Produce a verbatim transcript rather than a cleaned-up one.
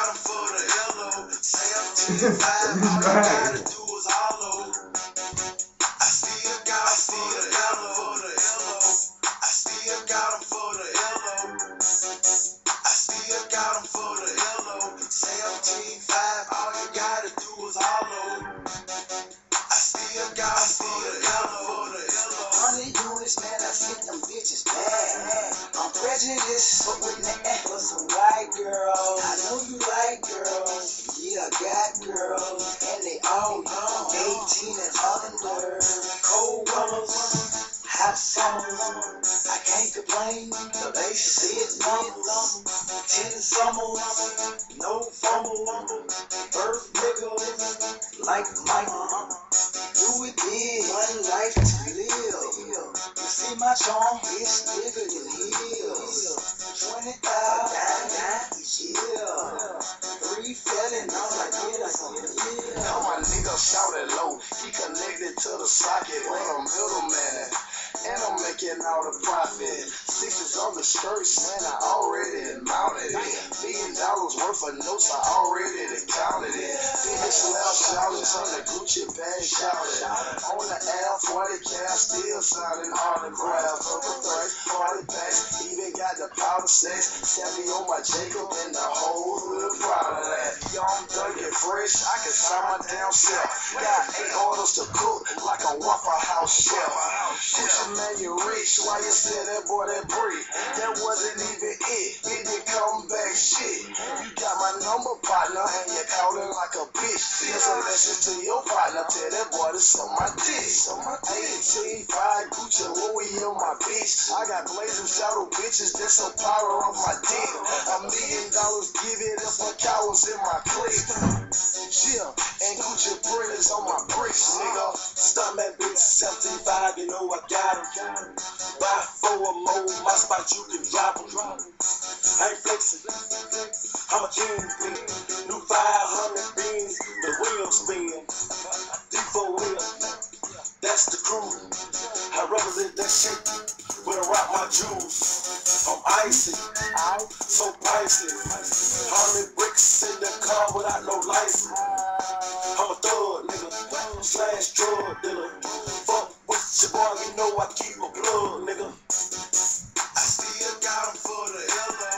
got them for the L O. Say I'm T five, all you gotta do is hollow. I still got them for the L O. I still got them for the L O. I still got them for the L O. Say I'm T five, all you gotta do is hollow. I still got them for the L O. Hundred units, man, I sent them bitches bad. I'm prejudiced, but with that for some white girls. I know you like girls, yeah, I got girls, and they all young, eighteen and under. Cold weathers, hot summers, I can't complain. The bass said number, ten summers, no fumble, birth nigga, like Mike. Do it big, one life to live. You see my charm, it's bigger than his. Twenty thousand, yeah. Three felon, I'm like, yeah, yeah. Now my nigga shouted low, he connected to the socket with a middleman. And I'm making all the profit. Sixes on the skirts, man, I already mounted it. Million dollars worth of notes, I already counted it. Phoenix loud shouting, on the Gucci bag shouting. On the L forty cap, still signing autographs. On the third party packs, even got the powder sex. Sammy on my Jacob, and the whole hood proud of that. Young, dirty, fresh, I can sign my damn self. Got eight orders to cook, like a Waffle House chef. Gucci man, you rich, why you said that boy that breed? That wasn't even it, it didn't come back shit. You got my number, partner, and you calling like a bitch. Here's a message to your partner, tell that boy to suck my dick. Suck my eighteen, five Gucci, Louis on my bitch. I got blazing shadow bitches, that's a power on my dick. A million dollars, give it up for cowards in my clique. Chill, and Gucci printers on my bricks, nigga. Stuntman bitch, seventy-five, you know I got him. Buy four or more, my spot you can drop him. I ain't flexing, I'm a king, new five hundred beans, the wheel spin. D four wheel, that's the crew. I represent that shit when I rock my jewels. I'm icy, so pricey. Hundred bricks in the car without no license. I'm a thug, nigga, slash drug dealer. Fuck with your boy, you know I keep a plug, nigga. I still got them for the L O.